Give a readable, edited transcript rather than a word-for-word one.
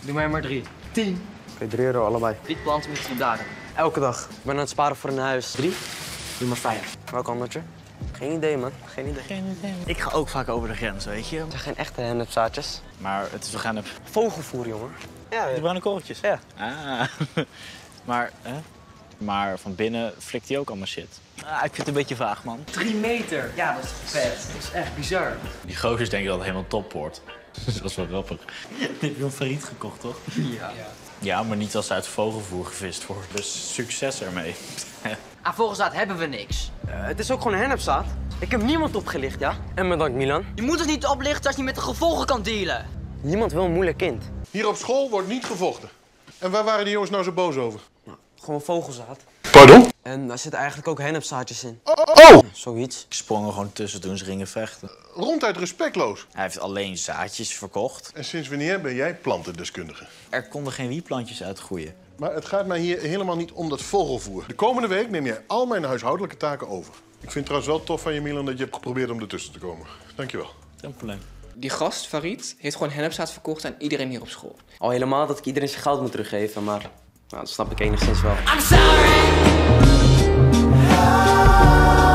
Doe mij maar 3. 10. Oké, €3 allebei. Wietplanten met 10 dagen. Elke dag. Ik ben aan het sparen voor een huis. 3? Doe maar 5. Welk andertje? Geen idee, man. Geen idee. Ik ga ook vaak over de grens, weet je. Het zijn geen echte hennepzaadjes. Maar het is wel hennep. Vogelvoer, jongen. Ja, Die bruine korreltjes? Ja. Ah. Maar, hè? Maar van binnen flikt hij ook allemaal shit. Ah, ik vind het een beetje vaag, man. 3 meter. Ja, dat is vet. Dat is echt bizar. Die gozers denken dat het helemaal top wordt. Dat is wel grappig. Die heb je een failliet gekocht, toch? Ja. Ja, maar niet als uit vogelvoer gevist wordt. Dus succes ermee. Aan vogelzaad hebben we niks. Het is ook gewoon een hennepzaad. Ik heb niemand opgelicht, ja? En bedankt, Milan. Je moet het niet oplichten als je met de gevolgen kan dealen. Niemand wil een moeilijk kind. Hier op school wordt niet gevochten. En waar waren die jongens nou zo boos over? Nou, gewoon vogelzaad. Pardon? En daar zitten eigenlijk ook hennepzaadjes in. Oh! Zoiets. Ik sprong er gewoon tussen toen ze gingen vechten. Ronduit respectloos. Hij heeft alleen zaadjes verkocht. En sinds wanneer ben jij plantendeskundige? Er konden geen wietplantjes uitgroeien. Maar het gaat mij hier helemaal niet om dat vogelvoer. De komende week neem jij al mijn huishoudelijke taken over. Ik vind het trouwens wel tof van je, Milan, dat je hebt geprobeerd om ertussen te komen. Dankjewel. Geen probleem. Die gast, Farid, heeft gewoon hennepzaad verkocht aan iedereen hier op school. Al helemaal dat ik iedereen zijn geld moet teruggeven, maar nou, dat snap ik enigszins wel. I'm sorry.